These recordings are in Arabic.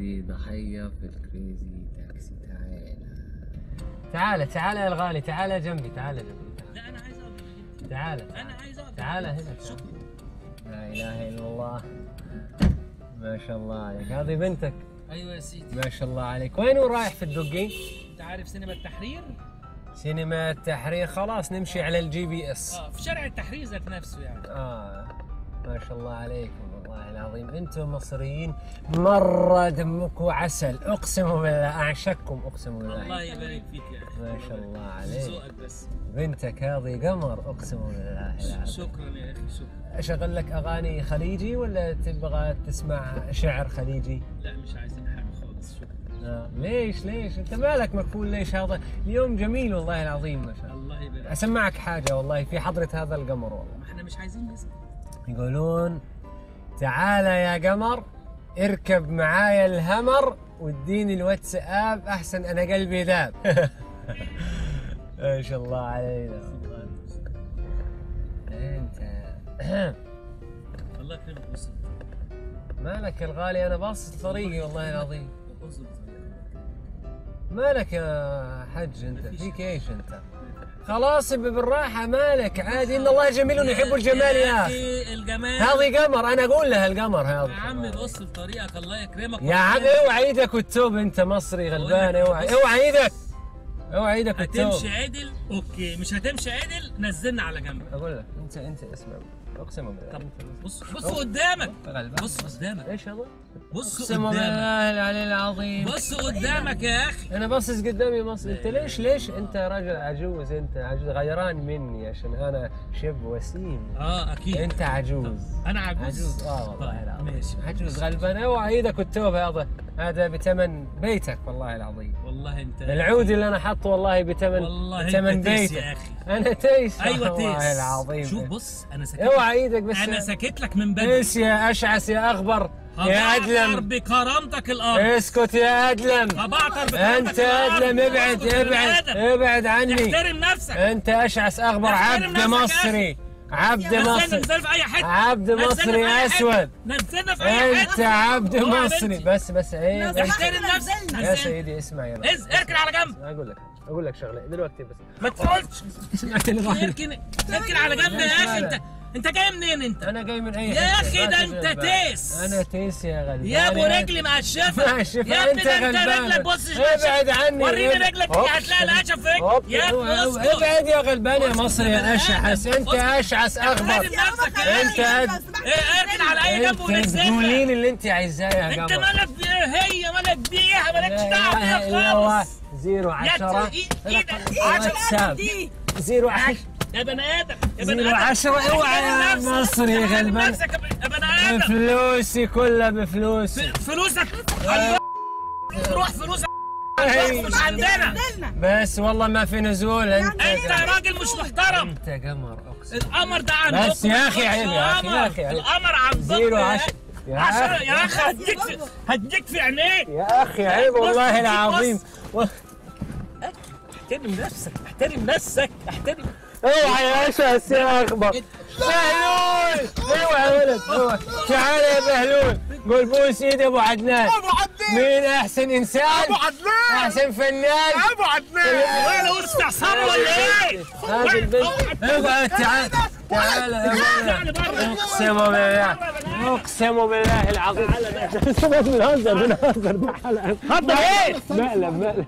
قلبي ضحية في الكريزي تاكسي. تعال تعال يا الغالي، تعال جنبي، تعال جنبي. لا انا عايز اقعد. تعال انا عايز اقعد. تعال هنا. لا اله الا الله، ما شاء الله عليك. هذه بنتك؟ ايوه يا سيدي. ما شاء الله عليك. وين رايح في الدقي؟ انت عارف سينما التحرير؟ سينما التحرير، خلاص نمشي على الجي بي اس. في شارع التحرير ذات نفسه يعني. ما شاء الله عليكم والله العظيم، انتم مصريين مره دمكم عسل، اقسم بالله اعشقكم، اقسم بالله. الله يبارك فيك يا اخي. ما شاء الله عليك. ذوقك بس. بنتك هذه قمر، اقسم بالله العظيم. شكرا يا اخي، شكرا. اشغل لك اغاني خليجي ولا تبغى تسمع شعر خليجي؟ لا مش عايزين حاجه خالص، شكرا. ليش انت مالك مكفول؟ ليش هذا اليوم جميل والله العظيم ما شاء الله. الله يبارك. اسمعك حاجه والله في حضره هذا القمر والله. ما احنا مش عايزين نسمع. يقولون تعال يا قمر اركب معايا الهمر واديني الواتساب احسن انا قلبي ذاب. ما شاء الله علينا. انت الله يكرمك. وصل. مالك يا الغالي؟ انا باصص طريقي والله العظيم. وصل. مالك يا حج انت؟ فيك ايش انت؟ خلاص بالراحة، مالك عادي، ان الله جميل يحب الجمال يا اخي. الجمال هذه قمر، انا اقول لها القمر هذا. يا عم بص لطريقك، الله يكرمك يا عم اوعى ايدك والتوب، انت مصري غلبان، اوعى ايدك، اوعى ايدك والتوب. هتمشي عدل اوكي، مش هتمشي عدل نزلنا على جنب. اقول لك انت اسمع، اقسم بالله. طب بص قدامك، بص قدامك. ايش هذا؟ بص اقسم قدامك، بالله العلي العظيم. بص قدامك يا اخي. انا باصص قدامي مصر. انت ليش انت راجل عجوز، انت عجوز غيران مني عشان انا شاب وسيم. اكيد انت عجوز. انا عجوز. والله العظيم ماشي. عجوز غلبان. اوعى ايدك والتوب، هذا بثمن بيتك والله العظيم. والله انت العود اللي انا حاطه والله بثمن بيتك يا اخي. انا تيس. ايوه والله تيس العظيم. شوف بص انا سكت. اوعى ايدك بس. انا سكت لك من بدري. بس يا اشعث يا اغبر يا ادلم، بكرامتك الارض. اسكت يا ادلم. انت ادلم، ابعد عني. احترم نفسك. انت اشعث اغبر، عبد مصري، عبد مصري، عبد مصري اسود. نزلنا في اي حته. انت عبد مصري. بس عيب. احترم نفسك يا سيدي اسمع يا اركن على جنب. اقول لك شغله دلوقتي بس ما تقولش. اركن على جنب يا اخي. انت جاي منين انت؟ انا جاي من اي حته يا اخي، ده انت تيس. انا تيس يا غلبان. يا ابو رجلي مقشفه. يا ابني ده انت رجلك بص. ابعد عني. وريني رجلك دي، هتلاقي القشف في رجلك. يا ابني ابعد يا غلبان يا مصري يا اشعث. انت اشعث اغبر. انت اركن على اي جنب ونزلها. قولين اللي انت عايزاه يا غبر. انت مالك هي مالك بيها، مالكش دعوه بيها خالص. 010 واتساب 010 يا بني ادم، يا 010. اوعى يا مصري غلبان. يا بني ادم بفلوسي كلها بفلوسي. فلوسك روح، فلوسك مش عندنا. بس والله ما في نزول. انت راجل مش محترم. انت قمر اقسم. القمر ده عندك. بس يا اخي عيب، يا اخي القمر عندك. 010 يا اخي هديك في عينيك يا اخي، عيب والله العظيم. احترم نفسك. اوعى يا اشعث يا اخبر. بهلول، اوعى يا ولد، اوعى. تعال يا بهلول، قول بوس ايد ابو عدنان. مين احسن انسان؟ ابو عدنان. احسن فنان ابو عدنان. ولا استعصار ولا ايه؟ هذه البنت. اوعى تعال يا ولد. اقسم بالله العظيم. بنهزر هذا ايه؟ مقلب.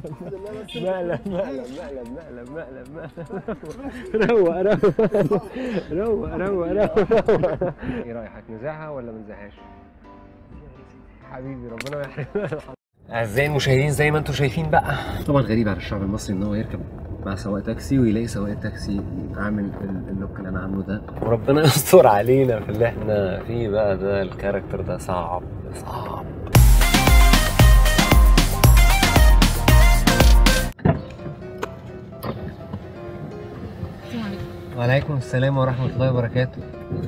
روق. ايه رايك، نزعها ولا ما نزعهاش؟ حبيبي ربنا يحرمنا. اعزائي المشاهدين، زي ما انتم شايفين بقى، طبعا غريب على الشعب المصري ان هو يركب مع سواق تاكسي ويلاقي سواق التاكسي عامل اللوك اللي انا عامله ده. وربنا يستر علينا في اللي احنا فيه بقى. ده الكاركتر ده صعب. وعليكم السلام ورحمة الله وبركاته.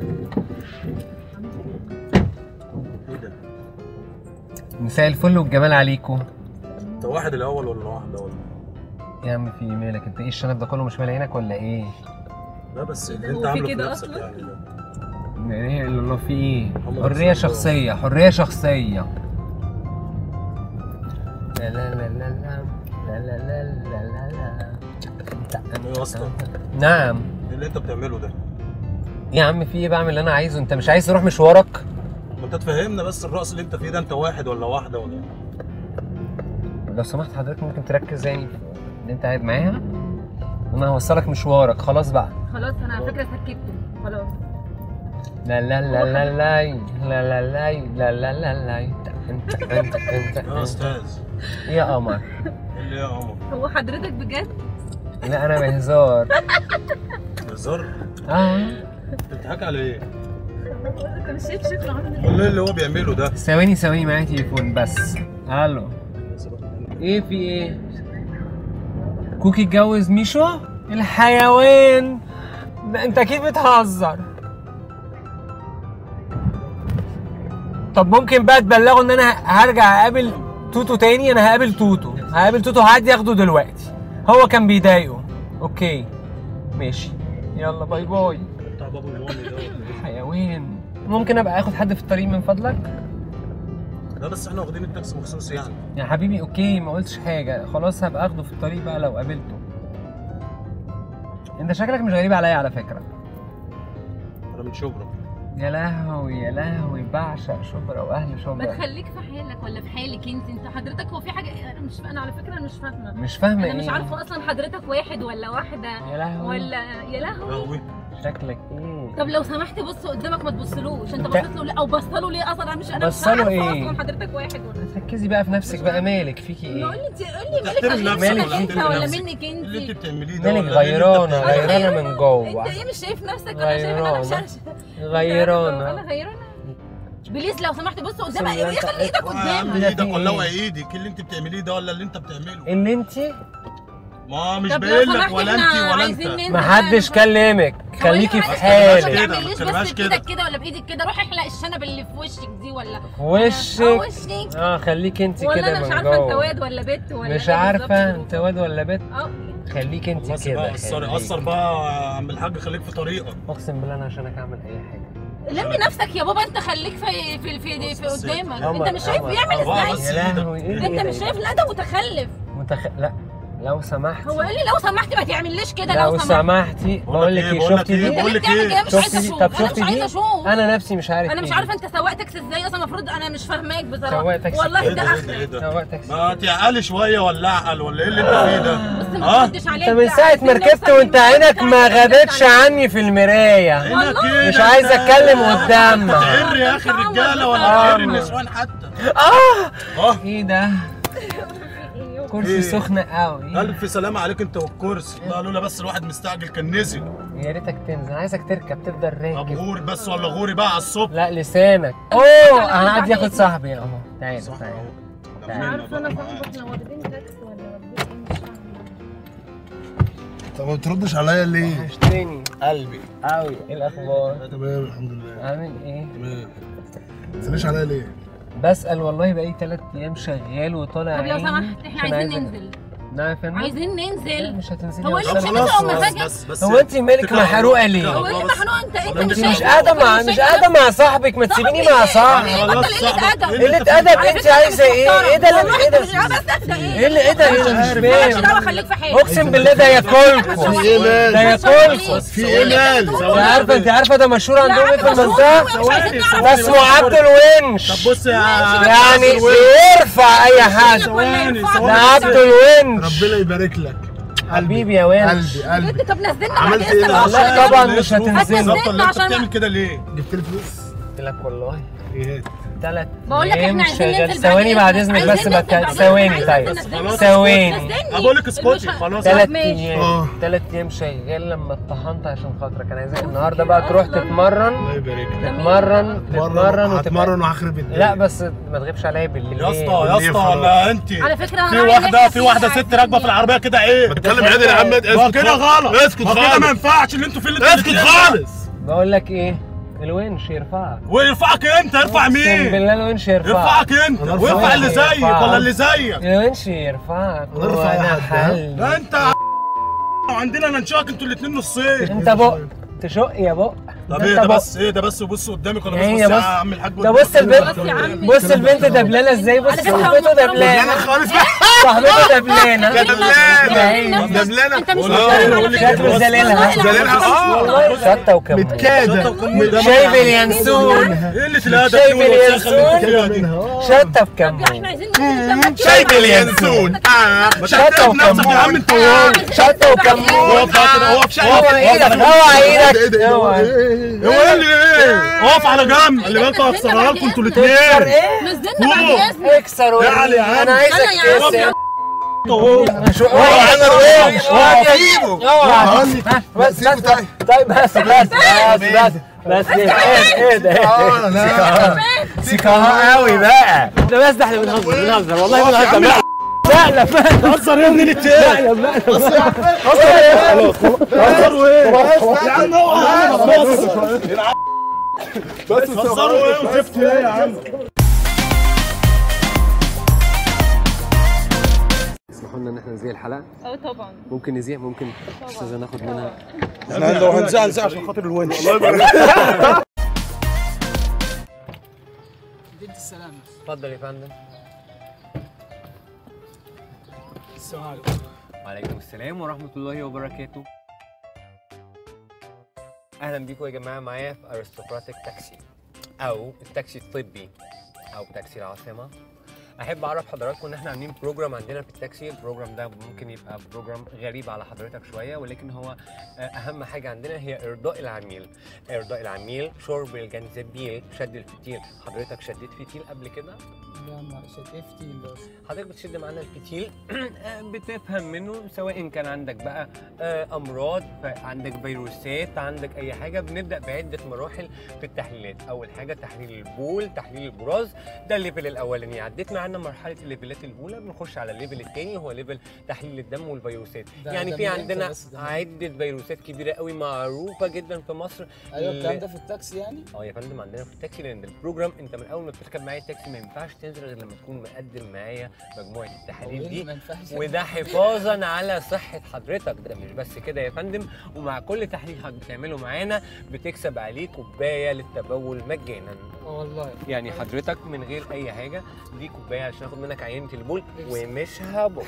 مساء الفل والجمال عليكم. انت واحد الاول ولا واحده ولا يا عم في مالك انت؟ ايه الشنب ده كله مش مال عينك ولا ايه؟ لا بس اللي انت عامله في نفسك يعني ده ايه اللي في ايه؟ حرية شخصية. لا لا لا لا لا لا لا لا لا لا. ايه يا اسطى؟ نعم. ايه اللي انت بتعمله ده؟ يا عم في ايه؟ بعمل اللي انا عايزه. انت مش عايز تروح مشوارك؟ ما انت تفهمنا بس الرقص اللي انت فيه ده، انت واحد ولا واحده ولا؟ لو سمحت حضرتك ممكن تركز يعني في ان انت قاعد معاها، وانا هوصلك مشوارك. خلاص بقى. خلاص انا على فكره سكتته خلاص. لا لا لا لا لا لا لا لا لا لا لا لا. انت يا استاذ ايه يا قمر؟ ايه اللي يا قمر؟ هو حضرتك بجد؟ لا انا بهزار. بهزار؟ انت بتضحك على ايه؟ انت مش شايف شكله عامل ازاي؟ والله اللي هو بيعمله ده. ثواني معايا تليفون بس. الو. ايه في ايه؟ كوكي اتجوز ميشو؟ الحيوان ده انت اكيد بتهزر. طب ممكن بقى تبلغوا ان انا هرجع اقابل توتو تاني؟ انا هقابل توتو هعدي اخده دلوقتي، هو كان بيضايقه. اوكي ماشي يلا باي باي. بتاع بابا المامي ده حيوان. ممكن ابقى اخد حد في الطريق من فضلك؟ لا بس احنا واخدين التاكسي مخصوص يعني. يا حبيبي اوكي ما قلتش حاجه، خلاص هبقى اخده في الطريق بقى لو قابلته. انت شكلك مش غريب عليا على فكره. انا من شبرا. يا لهوي بعشق شبرا واهل شبرا. ما تخليك في حالك ولا في حالك انت حضرتك. هو في حاجه انا على فكره مش فاهمه. مش فاهمه انا ايه؟ مش عارفه اصلا حضرتك واحد ولا واحده. يا لهوي. ولا يا لهوي. شكلك ايه؟ طب لو سمحت بص قدامك ما تبصلوش. انت بصيت له او بصت له ليه اصلا؟ انا مش بصله عارفه ايه؟ اصلا حضرتك واحد ولا. ركزي بقى في نفسك بقى. مالك فيكي ايه؟ قول لي تحترم نفسك مالك ولا انت تحترم ولا نفسك؟ منك انت؟ اللي انت بتعمليه ده مالك ولا اللي انت غيرانه من جوه؟ انت ايه مش شايف نفسك ولا شايف ان انا مش غيرانه. انا غيرانه. بليز لو سمحت بص قدامك. ايه خلي ايدك قدامك. قدامك. ايدك ولا هو ايدك؟ اللي انت بتعمليه ده ولا اللي انت بتعمله؟ اللي انت ما مش طب لو باين لك سمحت ولا انت احنا ولا عايزين انت. ننزل. محدش كلمك، خليكي في ما حالك. تعمليش ما بس كده. بايدك كده ولا بايدك كده. روح احلق الشنب اللي في وشك دي ولا في وشك. وشك. خليكي انت ولا كده انا مش من عارفه انت جوه. واد ولا بنت ولا مش ايه عارفه بالظبط. انت واد ولا بنت. خليكي انت خلاص كده. بقى قصر بقى يا عم الحاج، خليك في طريقك. اقسم بالله انا عشانك اعمل اي حاجه. لمي نفسك يا بابا. انت خليك في قدامك. انت مش شايف بيعمل ازاي؟ يا لهوي ايه انت مش شايف؟ لا ده متخلف. لا لو سمحتي. هو قال لي لو سمحتي ما تعمليش كده. لو سمحتي بقول لك ايه. شفتي دي؟ بقول لك ايه؟ مش عايزه اشوف. طب انا شفتي مش عايزه دي؟ اشوف. انا نفسي مش عارف. انا مش عارفه انت سواق تاكسي ازاي اصلا. المفروض انا مش فاهماك بصراحه. سواق تاكسي والله إيه ده اخرك. سواق تاكسي. ما تعقلي شويه ولا اعقل ولا ايه اللي انت فيه ده؟ بس ما تردش عليا. انت من ساعه ما ركبت وانت عينك ما غابتش عني في المرايه. مش عايز اتكلم قدامك. تعر يا اخي الرجاله ولا تعر النسوان حتى. ايه ده؟ كرسي سخن قوي. الف سلامه عليك انت والكرسي. لا لولا بس الواحد مستعجل كان نزل. يا ريتك تنزل. عايزك تركب تفضل طب راكب. غوري بس ولا غوري بقى على الصبح؟ لا لسانك. انا قاعد ياخد صاحبي اهو. تعالى مش عارفه انا صاحبك احنا واخدين تاكسي ولا واخدين ايه. طب ما بتردش عليا ليه؟ وحشتني قلبي قوي. ايه الاخبار؟ تمام الحمد لله. عامل ايه؟ تمام. ما تسألنيش عليا ليه؟ بسأل والله بقالي 3 ايام شغال وطالع طب لو عيني. سمحت احنا عايزين ننزل. نعم يا فندم. عايزين لا ننزل. مش هتنزلي. هو يا ليه أستاذ. كده تبقى مفاجأة؟ بس هو انت مالك محروقه ليه؟ هو ايه محنوق؟ انت انت مش مش قاعده مع صاحبك. ما تسيبيني مع صاحبي. قله ادب. انت عايزه ايه؟ ايه ده؟ ايه ده؟ ايه اللي ايه ده؟ ايه ده؟ مش فاهم. خليك في حالك. اقسم بالله ده ياكلكم. في ايه مال؟ ده ياكلكم. في ايه مال؟ انت عارفه ده مشهور عندهم ايه في المنطقه؟ ده اسمه عبد الونش. طب بص يا يعني بيرفع اي حاجه. ده عبد الونش. ربنا يبارك لك. حبيبي يا ونش. قلبي طب نزلنا عملت بعد ايه اذنك. بقى؟ لا طبعا مش هتنزلي. هتنزلنا انت بتعمل كده ليه؟ جبت لي فلوس؟ قلت لك والله ايه؟ 3 بقول لك احنا عايزين شغال. ننزل ثواني بعد اذنك بس. ثواني طيب. ثواني. بقول لك اسكتي خلاص. 3 ايام 3 ايام شغال لما اتطحنت عشان خاطرك. انا عايزك النهارده بقى تروح تتمرن. الله يبارك لك. تتمرن هتمرن وهخرب الدنيا. لا بس ما تغيبش عليا بالليل. يا اسطى ولا انت على فكره في واحده ست راكبه في العربيه كده ايه؟ بتكلم عادل يا عم. اسكت كده غلط. اسكت كده ما خالص. ينفعش اللي انتوا فيه اللي اسكت خالص. بقول لك ايه؟ الونش يرفعك. ويرفعك انت. ارفع اقسم مين؟ بالله الونش يرفعك. يرفعك انت أنا أرفع ويرفع اللي واحد. زيك ولا اللي زيك. الونش يرفعك. أنا أرفع وانا واحد. حل. لا انت وعندنا ننشأك انتوا الاثنين نصين. انت بق تشق يا بق. طب ايه ده بس؟ ايه ده بس؟ وبص قدامك ولا هي بص بص. يا عم الحاج؟ ده بص البنت، بص البنت دبلانه ازاي، بص صاحبته دبلانه خالص صاحبته دبلانه دبلانه انت مش شكله زليلها والله شطه وكمون متكاده شايف اليانسون، ايه اللي في الادب؟ شايف اليانسون شطه بكمون، احنا عايزين شايف اليانسون شطه وكمون يا عم انت شطه وكمون. اقف اوعى ايدك اوعى ايدك اوعى هو ايه؟ اقف على جنب، خلي بالكوا هخسرها لكم انتوا تكسر الاثنين. ايه؟ نزلنا بالجزم. اكسر تعالى يا عم. انا عايزك تكسر شو بس طيب بس ايه ده سيكاها قوي بقى ده، بس ده احنا بنهزر والله بنهزر لا هزر يا ابني التاني. هزروا ايه؟ يا عم اوعى بس هزروا ايه وزفت ايه يا عم؟ اسمحوا لنا ان احنا نزيع الحلقه. طبعا ممكن نزيع، ممكن استاذه ناخد منها. احنا لو هنزعل عشان خاطر الونش. الله يبارك. اديت السلامة. اتفضل يا فندم. السلام عليكم. وعليكم السلام ورحمه الله وبركاته. اهلا بيكم يا جماعه معايا في ارستقراطيك تاكسي او التاكسي الطبي او تاكسي العاصمه. احب اعرف حضراتكم ان احنا عاملين بروجرام عندنا في التاكسي. البروجرام ده ممكن يبقى بروجرام غريب على حضرتك شويه، ولكن هو اهم حاجه عندنا هي ارضاء العميل. ارضاء العميل، شرب الجنزبيل، شد الفتيل. حضرتك شديت فتيل قبل كده؟ لا ما شد ايه فتيل ده؟ حضرتك بتشد معانا الفتيل بتفهم منه سواء كان عندك بقى امراض، عندك فيروسات، عندك اي حاجه. بنبدا بعده مراحل في التحليلات. اول حاجه تحليل البول، تحليل البراز، ده الليفل الاولاني. عديت معانا مرحله الليفلات الاولى، بنخش على الليفل الثاني وهو ليفل تحليل الدم والفيروسات. يعني في عندنا عده فيروسات كبيره قوي معروفه جدا في مصر. ايوه الكلام ده في التاكسي يعني؟ يا فندم عندنا في التاكسي، لان البروجرام انت من اول ما بتركب معايا التاكسي ما ينفعش تنزل غير لما تكون مقدم معايا مجموعه التحاليل دي، وده حفاظا على صحه حضرتك. ده مش بس كده يا فندم، ومع كل تحليل بتعمله معانا بتكسب عليه كوبايه للتبول مجانا. والله يعني حضرتك من غير اي حاجه دي كوبايه عشان اخد منك عينه البول ومش هبط.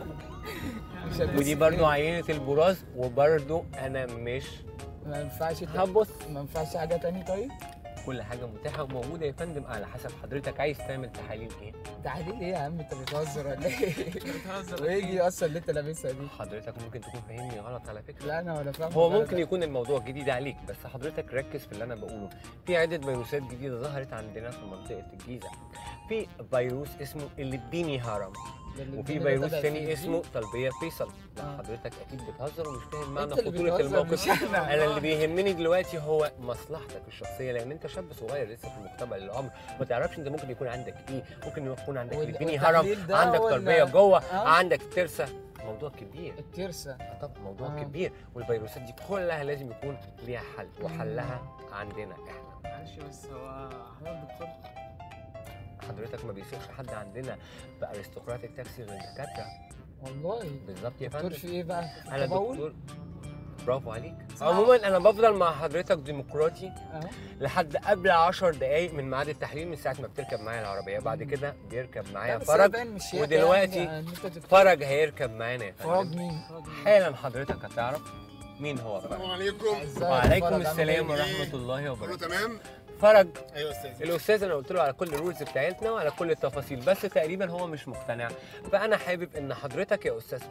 ودي برضو عينه البراز وبرضو انا مش ما ينفعش هبص. ما ينفعش حاجه تاني؟ طيب كل حاجه متاحه وموجوده يا فندم على حسب حضرتك عايز تعمل تحاليل ايه. تحاليل ايه يا عم؟ انت بتهزر ولا ايه؟ وايه دي اصلا اللي انت لابسها دي؟ حضرتك ممكن تكون فاهمني غلط على فكره. لا انا ولا فاهم. هو ممكن يكون الموضوع جديد عليك، بس حضرتك ركز في اللي انا بقوله. في عده فيروسات جديده ظهرت عندنا في منطقه الجيزه. في فيروس اسمه اللبيني هرم، وفي فيروس ثاني اسمه طلبيه فيصل. لا حضرتك اكيد بتهزر ومش فاهم معنى خطوره الموقف. انا اللي بيهمني دلوقتي هو مصلحتك الشخصيه، لان انت شاب صغير لسه في مقتبل العمر، ما تعرفش انت ممكن يكون عندك ايه. ممكن يكون عندك لبيني هرم، عندك طلبيه جوه، عندك ترسه. موضوع كبير. الترسه طبعا موضوع كبير، والفيروسات دي كلها لازم يكون ليها حل، وحلها عندنا احنا. معلش بس هو حضرتك دكتور؟ حضرتك ما بيسيبش حد عندنا في ارستقراطيك تاكسي غير دكاتره. والله بالظبط يا فندم. دكتور في ايه بقى؟ انا دكتور. برافو عليك. عموما انا بفضل مع حضرتك ديمقراطي لحد قبل 10 دقايق من ميعاد التحليل، من ساعه ما بتركب معايا العربيه. بعد كده بيركب معايا فرج، ودلوقتي فرج هيركب معانا يا فندم. فرج مين؟ حالا حضرتك هتعرف مين هو فرج. السلام عليكم. وعليكم السلام ورحمه الله وبركاته. كله تمام؟ فرج. ايوه استاذ. الاستاذ انا قلت له على كل الرولز بتاعتنا وعلى كل التفاصيل، بس تقريبا هو مش مقتنع. فانا حابب ان حضرتك يا استاذ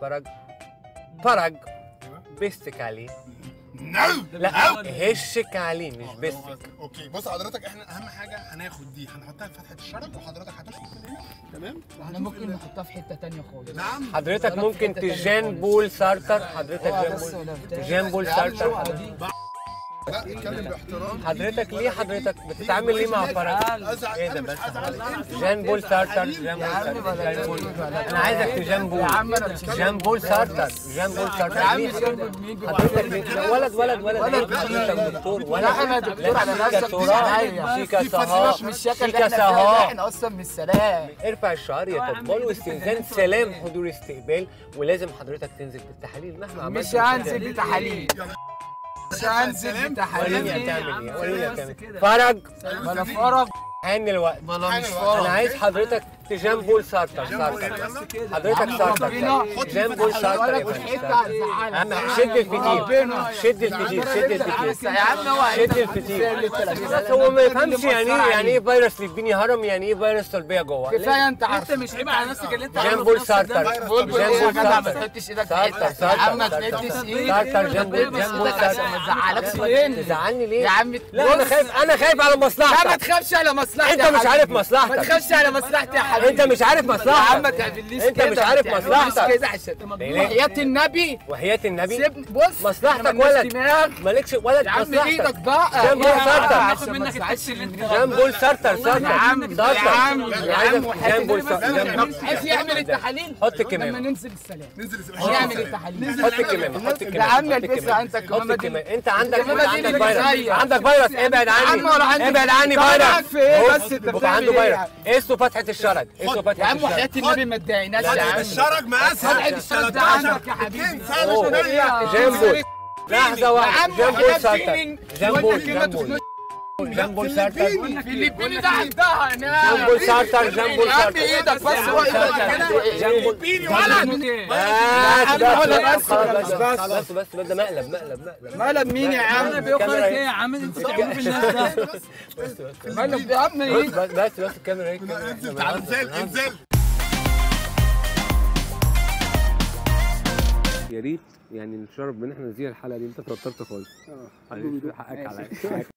فرج بستك عليه. لا هشك عليه مش بستك. اوكي بص حضرتك، احنا اهم حاجه هناخد دي هنحطها في فتحه الشرج، وحضرتك هتشرب من هنا. تمام. احنا ممكن نحطها في حته ثانيه خالص. نعم. حضرتك ممكن تجان بول سارتر. حضرتك جان بول سارتر. لا اتكلم باحترام. حضرتك ليه حضرتك بتتعامل ليه مع فرج؟ ايه ده بس؟ جان بول سارتر. جان بول سارتر. انا عايزك تجان بول. جان بول سارتر. جان بول سارتر. حضرتك ولد حضرتك دكتور ولا انا دكتور على نفسك. شيكا سهاء. مش شكل احنا اصلا من السلام. ارفع الشعار يا تطبال واستئذان سلام حضور استقبال، ولازم حضرتك تنزل بالتحاليل مهما عملت. مش هنزل بتحاليل. سلام. وريني هتعمل ايه، وريني هتعمل ايه. فرج بلا فرج حن الوقت. بلا مش انا فرج. عايز حضرتك تجامبول سارتر. حضرتك سارتر جامبول سارتر. شد الفتيل شد الفتيل شد الفتيل يا عم هو شد الفتيل. بس هو ما يفهمش يعني ايه فيروس يديني هرم، يعني ايه فيروس طلبيه جوه. كفايه انت عارف. انت مش عيب على نفسك اللي انت جامبول سارتر. جامبول سارتر. ما تحطش ايدك في حتة. يا عم ما تحطش ايدك. سارتر جامبول سارتر. ما تزعلكش ليه؟ تزعلني ليه؟ يا عم لا انا خايف على مصلحتك. لا ما تخافش على مصلحتي. انت مش عارف مصلحتك. ما تخافش على مصلحتي يا حبيبي. انت مش عارف مصلحتك. يا عم ما تعمليش كده. انت مش عارف مصلحتك. كده عشان وحياة النبي وحياة النبي سيبني. بص مصلحتك ولد مالكش ولد. يا عم مصلحتك. ايدك بقى. جامبول سارتر. هاخد منك التاكسي اللي انت جامبول سارتر. يا عم يا عم يا عم جامبول عايز يعمل التحاليل. حط لما الكمامة. ننزل السلام يعمل التحاليل. حط الكمامة. حط يا الكمامة. عم البسها انت حط الكمامة دي. الكمامة. انت عندك الكمامة دي اللي فيروس. بتزيق. عندك فيروس. ابعد عني. عم ولا عندي. ابعد عني طب فيروس. قاعد في ايه بس انت بقى بتعمل عنده ايه؟ فيروس. اسمه فتحة الشرج. اسمه يا فتحة عم وحياة الشرج. النبي ما تضايقناش يا عم. الشرج مقاسها فتحة الشرج ده عندك يا حبيبي. جامبول. لحظة يا واحدة. عم جامبول وحياة سارتر. ديني. جامبول وانت كلمة تخنق. جامبول سارتر. فيليبيني ده عندها هناك. جامبول سارتر. جامبول يا عم سارتر. ايدك بس هو ايدك كده. جامبول. بس ده مقلب. مقلب مين يا عم؟ بيوقفك ايه يا عم انت بتتكلم في الناس ده. مقلب يا عم ايه؟ بس الكاميرا هيك. انزل تعال انزل. يا ريت يعني نشرب من احنا نزيل الحلقه دي. انت توترت خالص. حقك عليا.